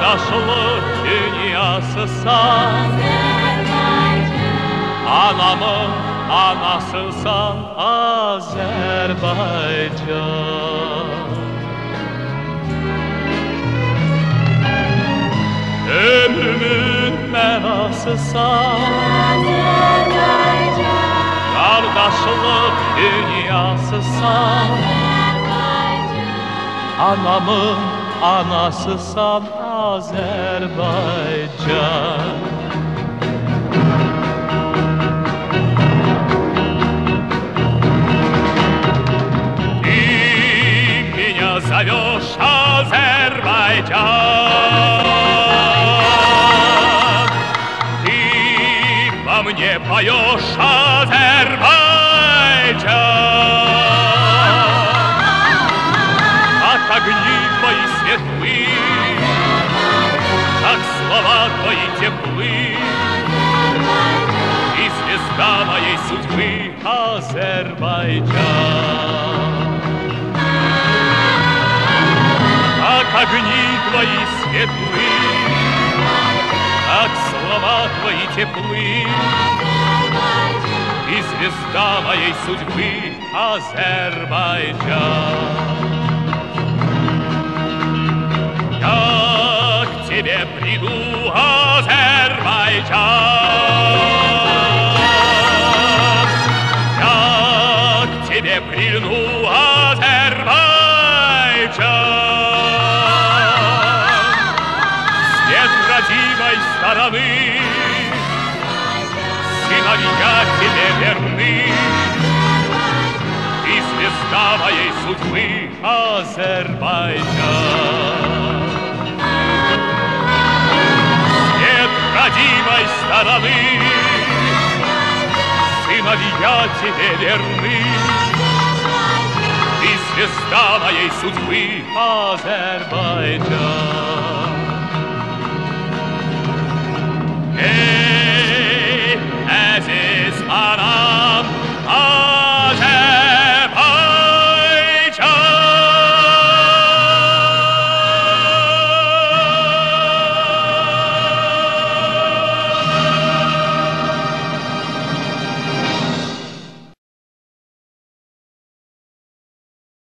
Kardeşlik dünyasısan, anamın anasısan Azerbaycan. Ömrümün mənasısan, kardeşlik dünyasısan, anamın anasısan Azerbaycan. Ты меня зовешь, Азербайджан, ты во мне поешь, Азербайджан. Как огни твои светлы, как слова твои теплы, и звезда моей судьбы Азербайджан. Как огни твои светлы, как слова твои теплы, и звезда моей судьбы Азербайджан. Я к тебе приду, Азербайджан, я к тебе прильну, Азербайджан. Свет родимой стороны, сыновья тебе верны, и звезда моей судьбы Азербайджан. Родимой стороны, сыновья тебе верны, и звезда моей судьбы Азербайджан.